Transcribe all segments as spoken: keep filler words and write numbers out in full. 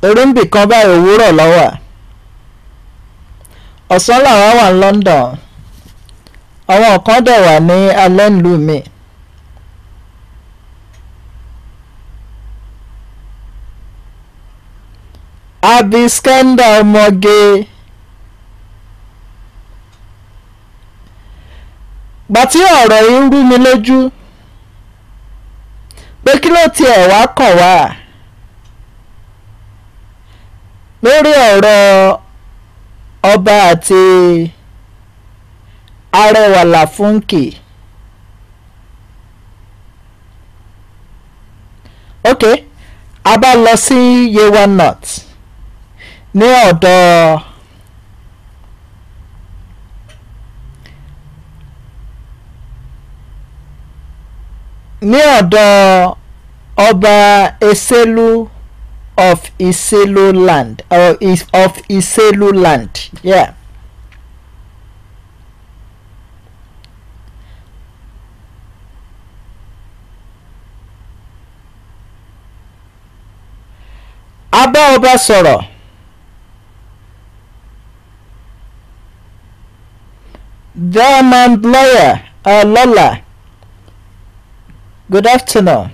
orúnbì kan báyìí òwúrọ̀ lọ́wọ́ ọ̀sán làwọn wà ní London àwọn kan dẹ̀ wà ní alẹ́ ìlú mi. Abi Skenda ọmọge gbàtí ọ̀rọ̀ yìí rú mi lójú pé kí ló tiẹ̀ wá kàn wá lórí ọ̀rọ̀ ọba àti Arẹwà Láfúnkì. ok a bá lọ sí Yewa North ní ọ̀dọ̀ ní ọ̀dọ̀ ọba Eselu of Iselu land or is of Iselu land yeah. a bá ọba sọ̀rọ̀ Diamond lawyer uh, Lola, good afternoon.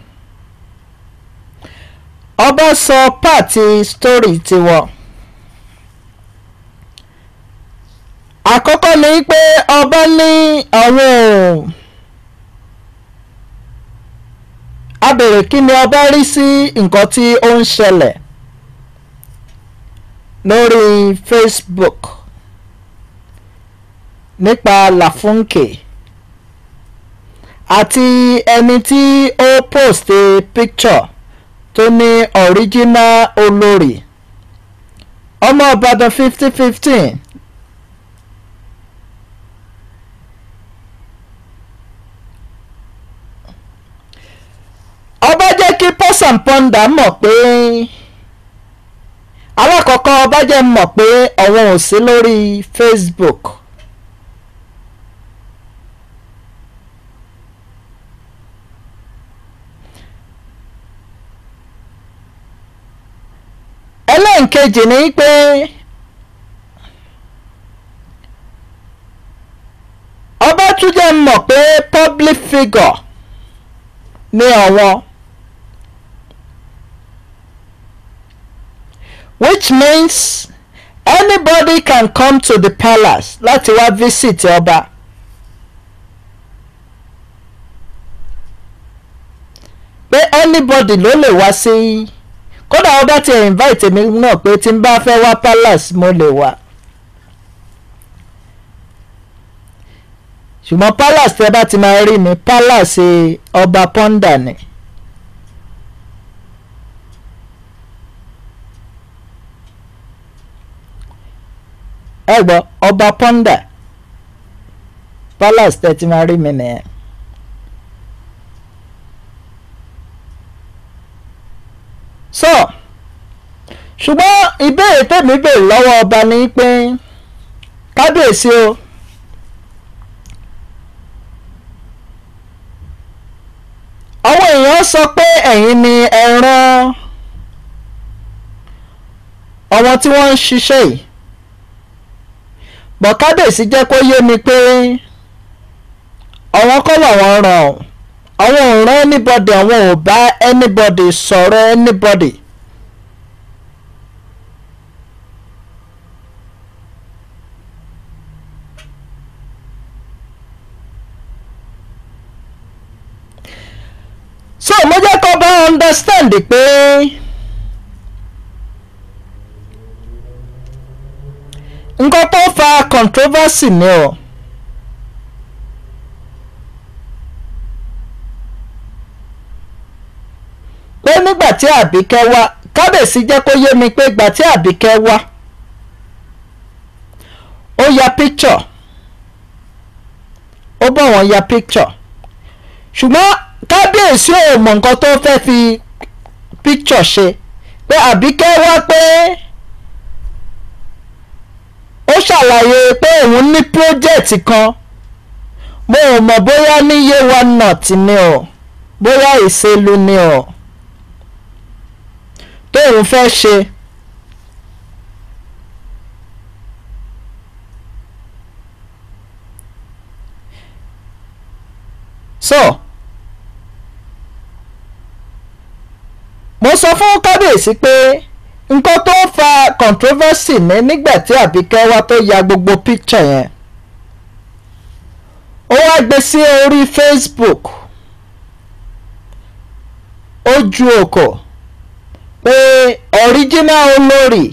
ọba sọ pàtì story tiwọn. àkọ́kọ́ ni pé ọba ní àwọn a bèrè kí ni ọba rí sí nǹkan tí ó ń ṣẹlẹ̀ lórí Facebook nípa Láfúnkì àti ẹni tí ó post picture tó ní original olórí ọmọ Ìbàdàn fifty fifteen. ọba jẹ́ kí Pọ́sàn Pọ́ndà mọ̀ pé alákọ̀ọ́kọ́ ọba jẹ́ mọ̀ pé àwọn ò sí lórí Facebook. ẹlẹ́nkejì ni pé ọba tún jẹ́ mọ̀ pé public figure ni àwọn, which means anybody can come to the palace láti wá visit ọba. pé anybody ló lè wá sí kódà ọba ti invite mi náà pé tí n bá fẹ́ wá palace mo lè wá. ṣùgbọ́n palace tẹ́ bá ti máa rí mi palace ọba Pọ́ndà ni. ẹ gbọ́ ọba Pọ́ndà palace tẹ́ ti máa rí mi nìyẹn. so ṣùgbọ́n ìbéèrè tèmi béèrè lọ́wọ́ ọba ni pé kábíyèsí o àwọn èèyàn sọ pé ẹ̀yin ni ẹ rán àwọn tí wọ́n ń ṣiṣẹ́ yìí bọ̀ kábíyèsí jẹ́ kó yé mi pé àwọn kọ́ làwọn ràn ọ́ àwọn ò rán anybody àwọn ò bá anybody sọ̀rọ̀ anybody. so mo jẹ́ kó bá understand pé nǹkan tó fa controversy ni o. pé nígbà tí Àbíkẹ́ wá kábíyèsí jẹ́ kó yé mi pé ìgbà tí Àbíkẹ́ wá ó ya picture ó bọ̀ wọ́n ya picture ṣùgbọ́n kábíyèsí ò mọ̀ nǹkan tó fẹ́ fi picture ṣe pé Àbíkẹ́ wá pé ó ṣàlàyé pé òun ní project kan mo ò mọ̀ bóyá ní Yewa North ni o bóyá Ìṣèlú ni o tóun fẹ́ ṣe so mo sọ fún kábíyèsí pé nǹkan tó fa controversy ní nígbà tí Àbíkẹ́ wá tó ya gbogbo picture yẹn ó wá gbé sí orí Facebook ó ju òkò pé original olórí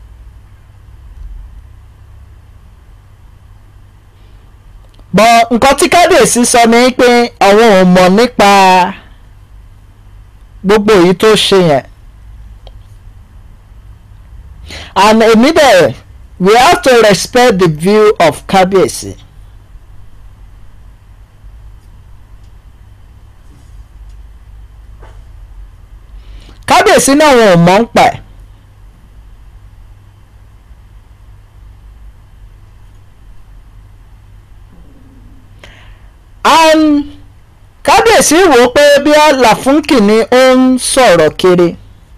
bọ̀ nǹkan tí kábíyèsí sọ ni pé àwọn ò mọ̀ nípa gbogbo èyí tó ṣe yẹn and èmi dẹ̀ we have to respect the view of kábíyèsí. kábíyèsí náà wọn ò mọ̀ ń pa ẹ̀. and kábíyèsí wò ó pé bí Láfúnkì ni ó ń sọ̀rọ̀ kiri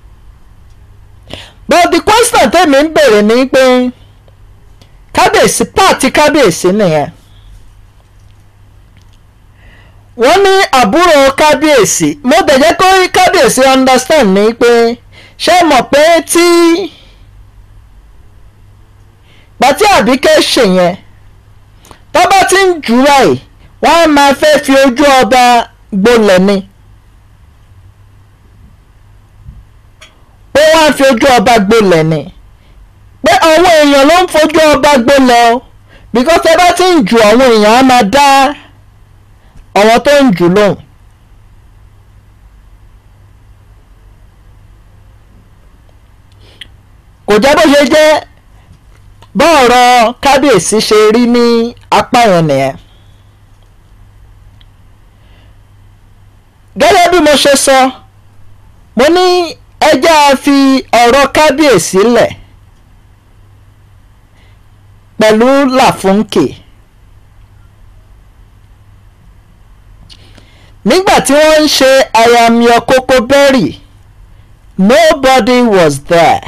but the question tèmi ń bèrè ni pé kábíyèsí pàtí kábíyèsí nìyẹn wọ́n ní àbúrò kábíyèsí mo dẹ̀ jẹ́ kó kábíyèsí understand ni pé ṣé mọ̀ pé tí pàtí Àbíkẹ́ ṣe yẹn tó bá ti ń jù báyìí wọ́n á máa fẹ́ fi ojú ọba gbolẹ̀ ni pé wọ́n á fi ojú ọba gbolẹ̀ ni pé àwọn èèyàn ló ń fojú ọba gbolẹ̀ o because tó bá ti ń jù àwọn èèyàn á máa dá àwọn tó ń jù lóhùn. kò jẹ́ bó ṣe jẹ́ bọ́ọ̀rọ̀ kábíyèsí ṣe rí ní apá yẹn nìyẹn. gẹ́gẹ́ bí mo ṣe sọ mo ní ẹjẹ́ a fi ọ̀rọ̀ kábíyèsí lẹ̀ pẹ̀lú Láfúnkì nígbà tí wọ́n ń ṣe I am your Koko Berry nobody was there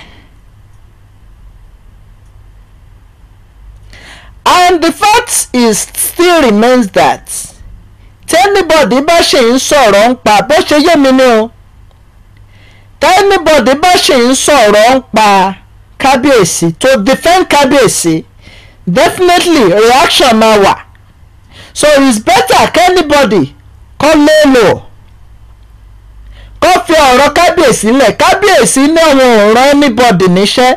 and the fact is still remains that tẹ́nibọ̀dì bá ṣe ń sọ̀rọ̀ ń pa bó ṣe yé mi ni o tẹ́nibọ̀dì bá ṣe ń sọ̀rọ̀ ń pa kábíyèsí to defend kábíyèsí definitely reaction máa wà so it's better kẹ́nibọ̀dì kọ́ lélo kọ́ fi ọ̀rọ̀ kábíyèsí lẹ̀ kábíyèsí ní àwọn ọ̀rọ̀ anybody níṣẹ́.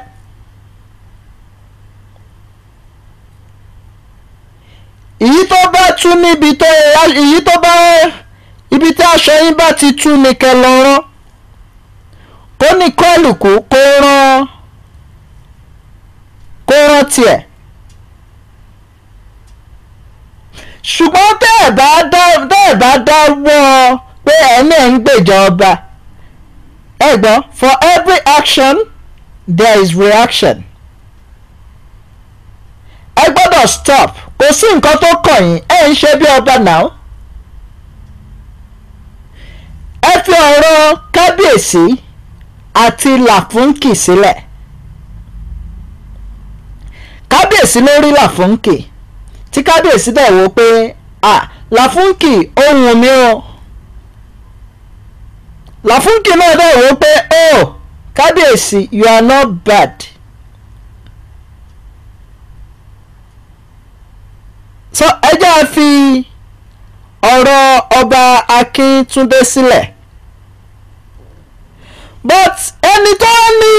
èyí tó bá tú níbi tó èyí tó bá ibi tí aṣọ yín bá ti tú ni kẹ́ lọ rán kó ní kọ́ọ̀lùkù kó rán kó rán tiẹ̀ ṣùgbọ́n tẹ́ ẹ̀ bá dá tẹ́ ẹ̀ bá dáwọ́ pé ẹni ẹ̀ ń gbèjà ọba ẹ gbọ́ for every action there is reaction ẹ gbọ́dọ̀ stop kò sí nǹkan tó kàn yín ẹ ń ṣe bí ọba náà ẹ fi ọ̀rọ̀ kábíyèsí àti Láfúnkì sílẹ̀ kábíyèsí ló rí Láfúnkì tí kábíyèsí dẹ̀ wò pé ah Láfúnkì ohun mi o Láfúnkì náà dẹ̀ wò pé oh kábíyèsí you are not bad. so ẹ jẹ́ a fi ọ̀rọ̀ ọba Akíntúndé sílẹ̀ but ẹni tó ní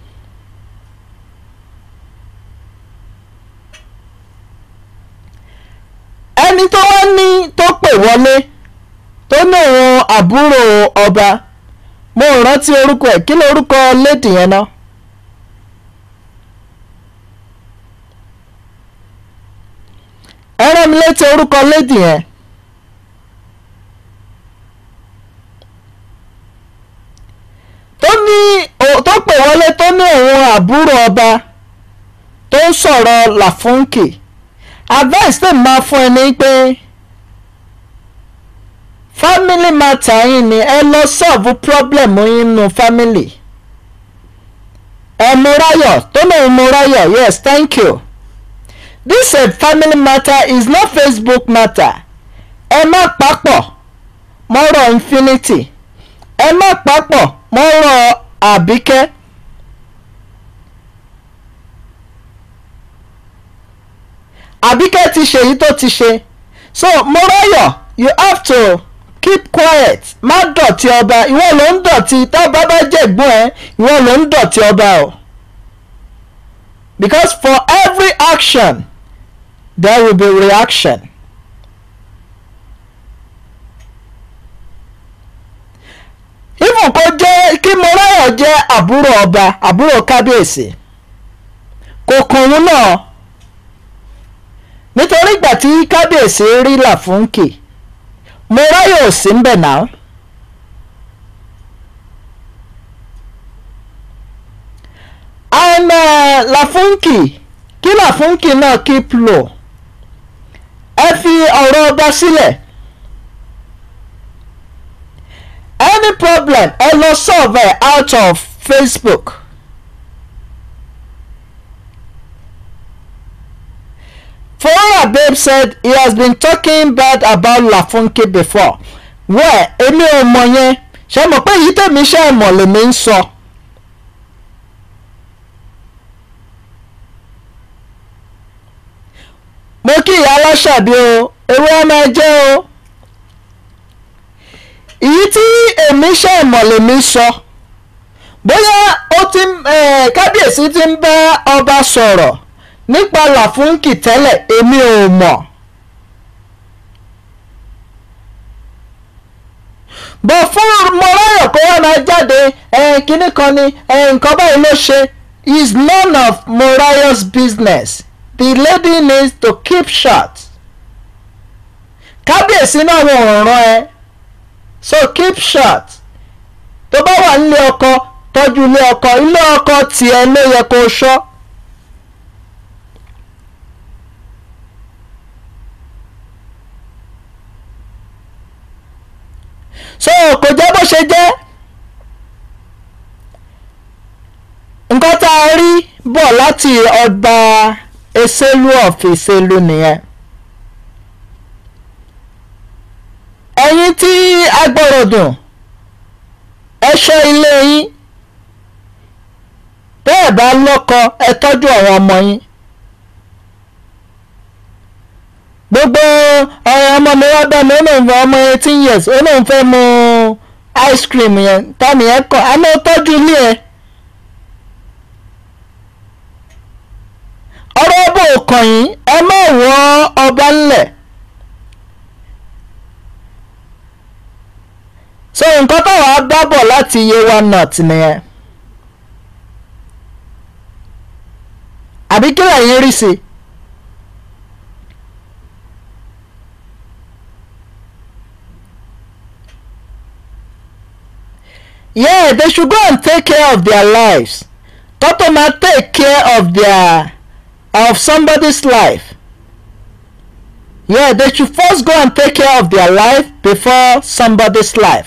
ẹni tó wá ní tó pè wọlé tó ní òun àbúrò ọba mo rántí orúkọ ẹ̀ kí lórúkọ lady yẹn náà. ẹ rán mi létí orúkọ lady yẹn tó ní tó pè wọlé tó ní òun àbúrò ọba tó ń sọ̀rọ̀ Láfúnkì advice tẹ̀ máa fún ẹ ní pé family matter yín ni ẹ lọ solve problem yín nù family ẹ Mọ́ráyọ̀ tó ní òun Mọ́ráyọ̀ yes thank you. This uh, family matter is not Facebook matter ẹ má papọ̀ mọ́rọ̀ Infinity ẹ má papọ̀ mọ́rọ̀ Àbíkẹ́. Àbíkẹ́ ti ṣe èyí tó ti ṣe, so Mọ́ráyọ̀ you have to keep quiet, má dọ̀tí ọba. Ìwọ ló ń dọ̀tí, tábà bá jẹ̀gbọ́n ẹ ìwọ ló ń dọ̀tí ọba o, because for every action there will be reaction. Even kó jẹ́ kí Mọ́ráyọ̀ jẹ́ àbúrò ọba, àbúrò kábíyèsí, kò kàn òun náà, nítorí ìgbà tí kábíyèsí rí Làfúnkì Mọ́ráyọ̀ ò sí ńbẹ̀ náà. and uh, Làfúnkì kí Làfúnkì náà keep low, ẹ fi ọ̀rọ̀ ọba sílẹ̀. Any problem ẹ lọ solve out of Facebook. Flora Babe said he has been talking bad about Làfúnkì before. Well, èmi ò mọ̀ yẹn, ṣe mọ̀ pé èyí tèmi ṣe mọ̀ lèmi ń sọ. Mo kí ìyá Aláṣàbí o, ewé ọmọ ẹjẹ́ o. Èyí tí èmi ṣe mọ̀ lèmi sọ. Bóyá ó ti kábíyèsí ti ń bá ọba sọ̀rọ̀ nípa Làfúnkì tẹ́lẹ̀, èmi ò mọ̀. Bọ̀ fún Mọ́ráyọ̀ kó wá máa jáde kínní kan ni nǹkan báyìí ló ṣe, is none of Mọ́ráyọ̀'s business. The lady needs to keep short. Kábíyèsí náà wọ̀ ọ̀ràn ẹ, so keep short. Tó bá wà nílé ọkọ tọ́jú ilé ọkọ, ilé ọkọ tiẹ̀ ló yẹ kó ṣọ́. So kò jẹ́ bó ṣe jẹ́. Nǹkan tá a rí bọ̀ láti ọba Èsèlú of Èsèlú nìyẹn. Ẹ̀yin tí agbọ̀rọ̀dùn ẹ ṣọ́ ilé yín, bẹ́ẹ̀ bá lọ́kọ ẹ tọ́jú àwọn ọmọ yín. Gbogbo ọ̀rọ̀ ọmọ mi wá bá mi, ó lóun fẹ́ ọmọ eighteen years, ó lóun fẹ́ mu ice cream yẹn, tani ẹ kọ́ a ló tọ́jú ilé ẹ. Ọ̀rọ̀ ọba ò kàn yín, ẹ má wọ́ ọba ńlẹ̀. So nǹkan táwọn á bá bọ̀ láti Yewa North nìyẹn. Àbí kí lẹ̀yin rí sí? Yeah, they should go and take care of their lives. Tọ́tọ̀ máa take care of their of somebody's life. Yeah, they should first go and take care of their life before somebody's life.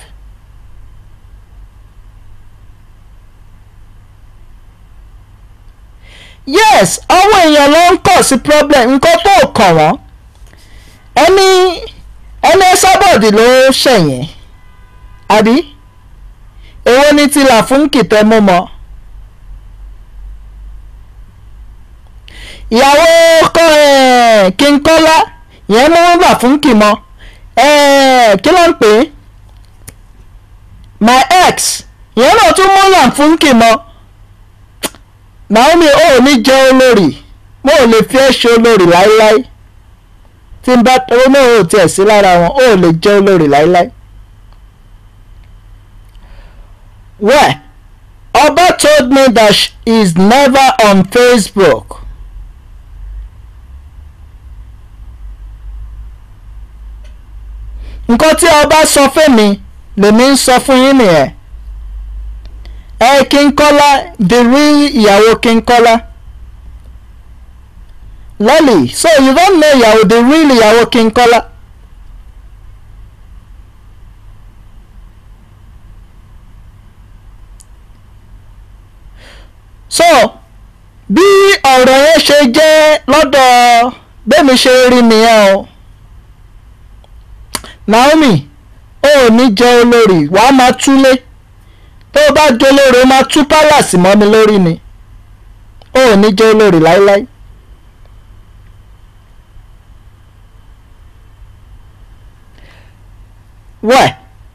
Yes, àwọn èèyàn ló ń kọ̀ sí problem, nǹkan tó kàn wọ́n. Ẹni ẹni Ẹsábọ̀dì ló ṣẹ̀yìn, àbí? Èwo ni ti Làfúnkì tẹ́ mú mọ́? Ìyàwó kọ́ King Kọ́lá yẹn mú Làfúnkì mọ́. Kí ló ń pè é? My ex yẹn náà tún mú Làfúnkì mọ́. Naomi ò ní jẹ́ olórí, mo ò lè fi ẹ́ ṣe olórí láíláí. Tí n bá tọrọ náà ò tiẹ̀ sí lára wọn, ò lè jẹ́ olórí láíláí. Well, Oba told me that she is never on Facebook. Nǹkan tí ọba sọ fún mi lèmi ń sọ fún yín nìyẹn. Ẹ King Kọ́lá, the real ìyàwó King Kọ́lá. Lolly, so you don't know ìyàwó, the real ìyàwó King Kọ́lá. So bí ọ̀rọ̀ yẹn ṣe jẹ́ lọ́dọ̀ bẹ́mi ṣe rí nìyẹn o. Naomi, o ò ní jẹ́ olórí wàá máa túlé tó o bá jẹ́ olórí o máa tú pálàsì mọ́ mi lórí ni o ò ní jẹ́ olórí láíláí. wẹ́ẹ̀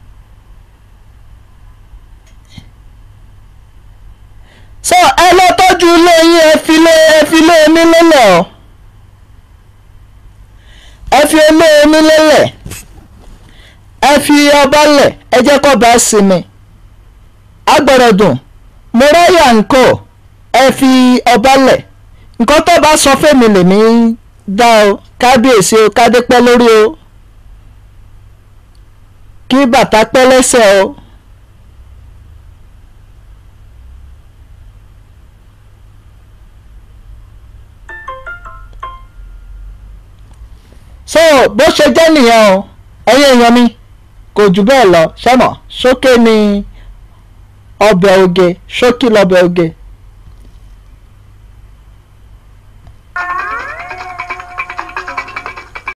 so ẹ lọ tọ́jú ilé yín ẹ fi lé ẹ fi lé omi lélẹ̀ ọ́ ẹ fi ilé omi lélẹ̀ ẹ fi ọba lẹ̀ ẹ jẹ́ kó bá sinmi agbọ̀dọ̀ dùn mo ráyà ńkọ́ ẹ fi ọba lẹ̀ nǹkan tó bá sọ fẹ́mi lèmi dá o kábíyèsí o kádé pẹ́ lórí o kí bàtà pẹ́ lẹ́sẹ̀ o. so bó ṣe jẹ́ nìyẹn o ẹ̀yin èèyàn mi kò jù bẹ́ẹ̀ lọ ṣẹ́mọ̀ ṣókè ní ọbẹ̀ oge ṣókí lọ́bẹ̀ oge.